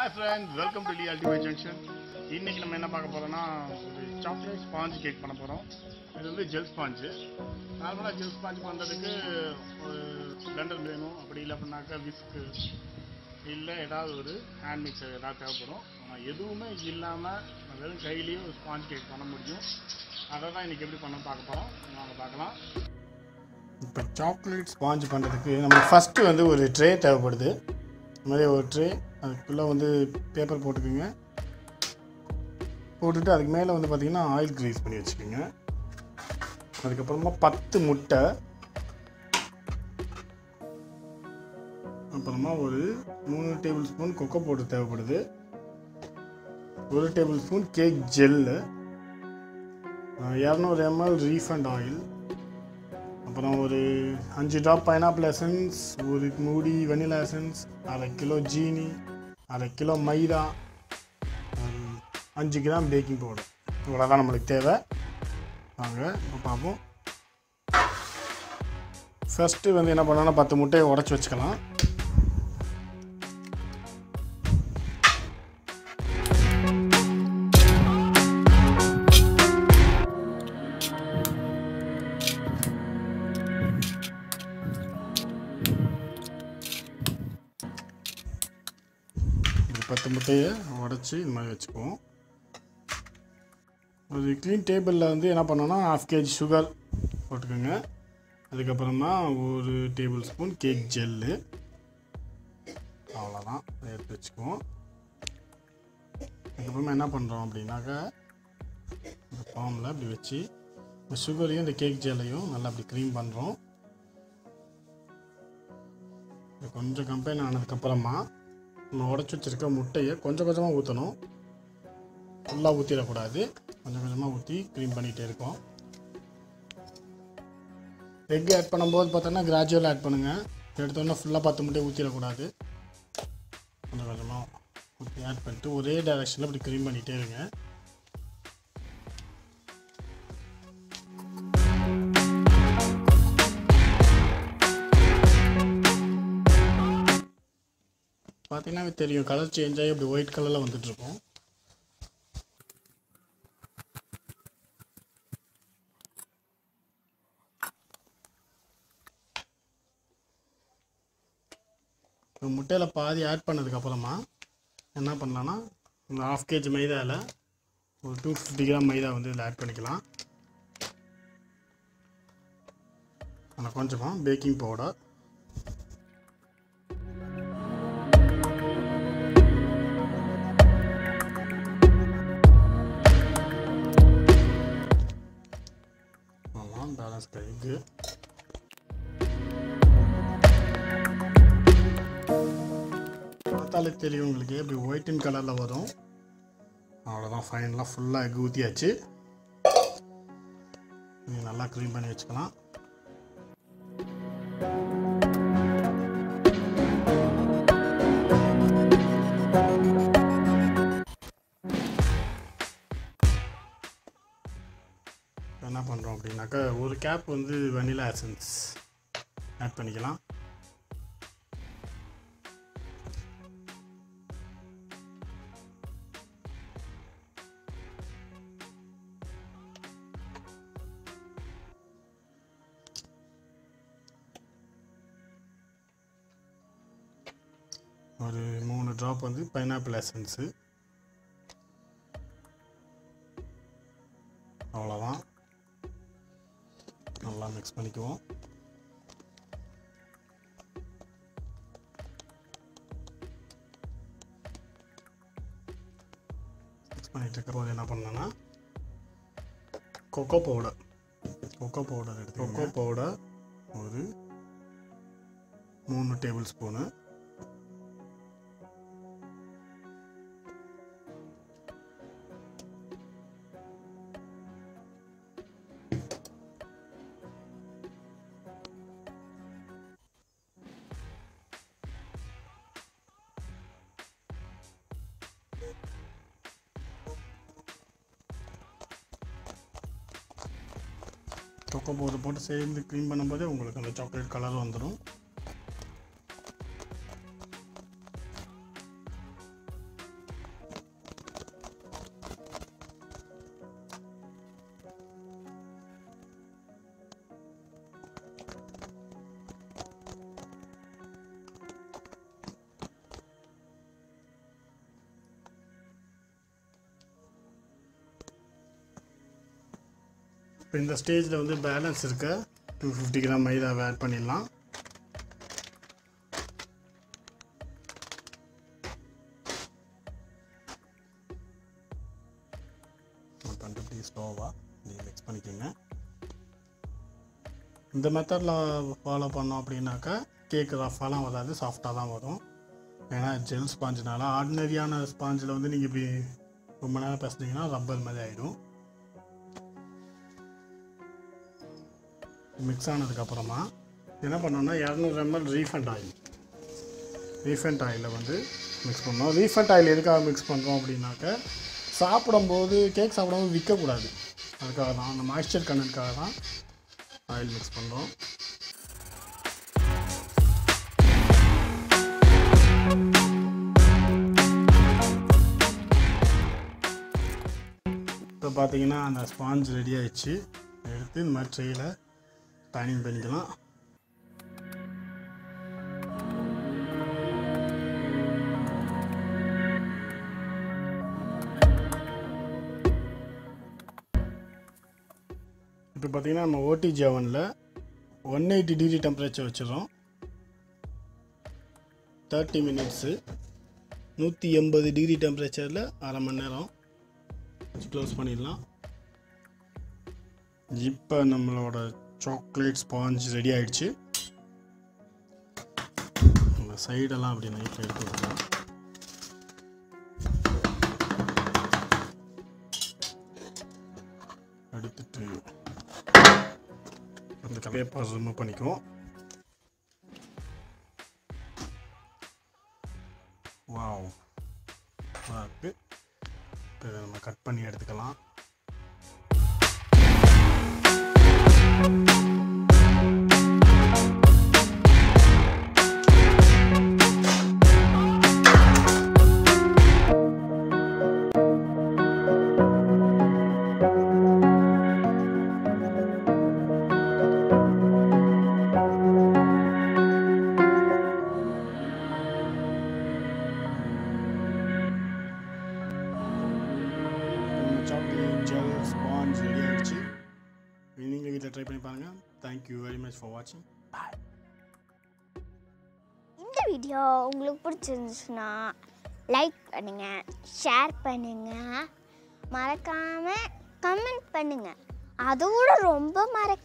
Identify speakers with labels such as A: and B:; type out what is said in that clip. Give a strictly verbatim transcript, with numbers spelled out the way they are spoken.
A: Hi friends, welcome to the Ultimate Junction. இன்னைக்கு நம்ம என்ன பார்க்க போறோம்னா ஒரு சாக்லேட் ஸ்பாஞ்ச் கேக் பண்ண போறோம். இது வந்து ஜெல் ஸ்பாஞ்ச். நார்மலா ஜெல் ஸ்பாஞ்ச் பண்றதுக்கு ஒரு பிளெண்டர் வேணும். அப்படி இல்லை அப்படின்னாக்கா விஸ்க் இல்லை ஏதாவது ஒரு ஹேண்ட் மிக்சர் ஏதாவது தேவைப்படும். ஆனால் எதுவுமே இல்லாமல் வெறும் கையிலேயே ஒரு ஸ்பாஞ்ச் கேக் பண்ண முடியும். அதை தான் இன்னைக்கு எப்படி பண்ண பார்க்க போறோம். நாங்கள் பார்க்கலாம். இப்போ சாக்லேட் ஸ்பாஞ்ச் பண்ணுறதுக்கு நமக்கு ஃபஸ்ட்டு வந்து ஒரு ட்ரே தேவைப்படுது. இந்த மாதிரி ஒரு ட்ரே, அதுக்குள்ளே வந்து பேப்பர் போட்டுக்குங்க. போட்டுட்டு அதுக்கு மேலே வந்து பார்த்திங்கன்னா ஆயில் க்ரீஸ் பண்ணி வச்சுக்கோங்க. அதுக்கப்புறமா பத்து முட்டை, அப்புறமா ஒரு மூணு டேபிள் ஸ்பூன் கொக்கோ பவுடர் தேவைப்படுது, ஒரு டேபிள் ஸ்பூன் கேக் ஜெல்லு, இரநூறு எம்எல் ரீஃபண்ட் ஆயில், அப்புறம் ஒரு அஞ்சு ட்ராப் பைனாப்பிள் எசன்ஸ், ஒரு மூடி வெனிலா எசன்ஸ், அரை கிலோ ஜீனி, அரை கிலோ மைதா, அஞ்சு கிராம் பேக்கிங் பவுடர். இவ்வளோ தான் நம்மளுக்கு தேவை. வாங்க இப்போ பார்ப்போம். ஃபஸ்ட்டு வந்து என்ன பண்ணோன்னா பத்து முட்டையை உடச்சி வச்சுக்கலாம். பத்து முட்டையை உடச்சி இந்த மாதிரி வச்சுக்குவோம். ஒரு க்ளீன் டேபிளில் வந்து என்ன பண்ணோன்னா ஹாஃப் கேஜி சுகர் போட்டுக்கோங்க. அதுக்கப்புறமா ஒரு டேபிள் ஸ்பூன் கேக் ஜெல்லு, அவ்வளோதான் எடுத்து வச்சுக்குவோம். அதுக்கப்புறமா என்ன பண்ணுறோம் அப்படின்னாக்கா இந்த ஃபார்மில் அப்படி வச்சு இந்த சுகரையும் இந்த கேக் ஜெல்லையும் நல்லா அப்படி க்ரீம் பண்ணுறோம். கொஞ்சம் கம்பைன் ஆனதுக்கப்புறமா நம்ம உடச்சி வச்சுருக்க முட்டையை கொஞ்சம் கொஞ்சமாக ஊற்றணும். ஃபுல்லாக ஊற்றிடக்கூடாது, கொஞ்சம் கொஞ்சமாக ஊற்றி க்ரீம் பண்ணிகிட்டே இருக்கோம். எக் ஆட் பண்ணும்போது பார்த்தோன்னா கிராஜுவல் ஆட் பண்ணுங்கள். எடுத்தோன்னா ஃபுல்லாக பத்து முட்டையை ஊற்றிடக்கூடாது. கொஞ்சம் கொஞ்சமாக ஊற்றி ஆட் பண்ணிட்டு ஒரே டைரெக்ஷனில் இப்படி க்ரீம் பண்ணிகிட்டே இருங்க. பார்த்தீங்கன்னா தெரியும், கலர் சேஞ்ச் ஆகி அப்படி ஒயிட் கலரில் வந்துட்டுருக்கோம். இப்போ முட்டையில் பாதி ஆட் பண்ணதுக்கப்புறமா என்ன பண்ணலான்னா இந்த ஹாஃப் கேஜி மைதாவில் ஒரு டூ ஃபிஃப்டி கிராம் மைதா வந்து இதில் ஆட் பண்ணிக்கலாம். ஆனால் கொஞ்சமாக பேக்கிங் பவுடர், பேலன்ஸ் கைக்கு, பார்த்தாலே தெரியும் உங்களுக்கு இப்படி ஒயிட்டின் கலரில் வரும். அவ்வளோதான், ஃபைனலாக ஃபுல்லாக எக் ஊற்றியாச்சு. நீங்கள் நல்லா க்ளீன் பண்ணி வச்சுக்கலாம். என்ன பண்ணுறோம் அப்படின்னாக்கா ஒரு கேப் வந்து வெனிலா எசன்ஸ் ஆட் பண்ணிக்கலாம். ஒரு மூணு ட்ராப் வந்து பைனாப்பிள் எசன்ஸு, அவ்வளோதான். நல்லா மிக்ஸ் பண்ணிக்குவோம். மிக்ஸ் பண்ணிட்டு இருக்கும்போது என்ன பண்ணேன்னா கொக்கோ பவுடர் கொக்கோ பவுடர் எடுத்து கொக்கோ பவுடர் ஒரு மூணு டேபிள் ஸ்பூனு, கொக்கோ பவுடர் போட்டு சேர்ந்து க்ளீன் பண்ணும்போதே உங்களுக்கு அந்த சாக்லேட் கலர் வந்துடும். இப்போ இந்த ஸ்டேஜில் வந்து பேலன்ஸ் இருக்க டூ ஃபிஃப்டி கிராம் மைதாவை ஆட் பண்ணிடலாம். பண்ணிட்டு இப்படி ஸ்லோவாக நீங்கள் மிக்ஸ் பண்ணிக்கோங்க. இந்த மெத்தடில் ஃபாலோ பண்ணோம் அப்படின்னாக்கா கேக்கு ரஃபாலாம் வராது, சாஃப்டாக தான் வரும். ஏன்னா ஜெல் ஸ்பாஞ்சுனால ஆர்டினரியான ஸ்பாஞ்சில் வந்து நீங்கள் இப்படி ரொம்ப நேரம் பேசுனீங்கன்னா ரப்பர் மாதிரி ஆகிடும். மிக்ஸ் ஆனதுக்கப்புறமா என்ன பண்ணோன்னா இரநூறு எம்எல் ரீஃபண்ட் ஆயில் ரீஃபண்ட் ஆயிலில் வந்து மிக்ஸ் பண்ணோம். ரீஃபண்ட் ஆயில் எதுக்காக மிக்ஸ் பண்ணுறோம் அப்படின்னாக்க சாப்பிடும்போது கேக் சாப்பிடும்போது விற்கக்கூடாது, அதுக்காக தான், அந்த மாய்ஸ்சர் கண்டென்ட்காக தான் ஆயில் மிக்ஸ் பண்ணுறோம். இப்போ பார்த்தீங்கன்னா அந்த ஸ்பாஞ்ச் ரெடி ஆகிடுச்சு. எடுத்து இந்த மாதிரி ட்ரெயில் பேனிங் பண்ணிக்கலாம். இப்போ பார்த்தீங்கன்னா நம்ம ஓடிஜி ஓவனில் ஒன் எயிட்டி டிகிரி டெம்பரேச்சர் வச்சிடறோம். தேர்ட்டி மினிட்ஸு நூற்றி எண்பது டிகிரி டெம்பரேச்சரில் அரை மணி நேரம் க்ளோஸ் பண்ணிடலாம். இப்போ நம்மளோட சாக்லேட் ஸ்பாஞ்ச் ரெடி ஆகிடுச்சு. நம்ம சைடெல்லாம் அப்படி நைட்டில் எடுத்து விடலாம். எடுத்துட்டு அந்த பேப்பர் ரிமூவ் பண்ணிக்குவோம். வாவ், இருக்குது. இப்போ இதை நம்ம கட் பண்ணி எடுத்துக்கலாம். சாக்லேட் ஜெல் ஸ்பாஞ்ச் ரெடி ஆகிடுச்சு. நீங்களும் வீட்டில் ட்ரை பண்ணி பாருங்கள். தேங்க்யூ வெரி மச் ஃபார் வாட்சிங். பாய்.
B: இந்த வீடியோ உங்களுக்கு பிடிச்சிருந்துச்சுன்னா லைக் பண்ணுங்கள், ஷேர் பண்ணுங்கள், மறக்காமல் கமெண்ட் பண்ணுங்கள். அதோட ரொம்ப மறக்க